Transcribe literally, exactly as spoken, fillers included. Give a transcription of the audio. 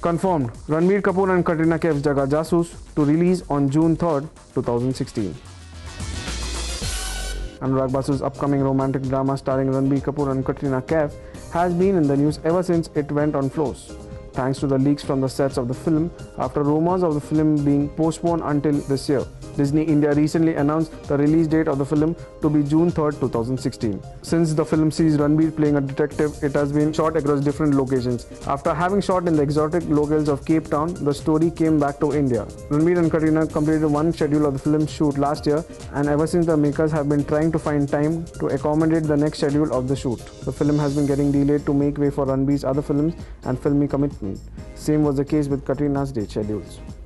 Confirmed, Ranbir Kapoor and Katrina Kaif's Jaga Jasoos to release on June third, twenty sixteen. Anurag Basu's upcoming romantic drama starring Ranbir Kapoor and Katrina Kaif has been in the news ever since it went on floors, thanks to the leaks from the sets of the film after rumors of the film being postponed until this year. Disney India recently announced the release date of the film to be June third, twenty sixteen. Since the film sees Ranbir playing a detective, it has been shot across different locations. After having shot in the exotic locales of Cape Town, the story came back to India. Ranbir and Katrina completed one schedule of the film's shoot last year, and ever since the makers have been trying to find time to accommodate the next schedule of the shoot. The film has been getting delayed to make way for Ranbir's other films and filmy commitment. Same was the case with Katrina's date schedules.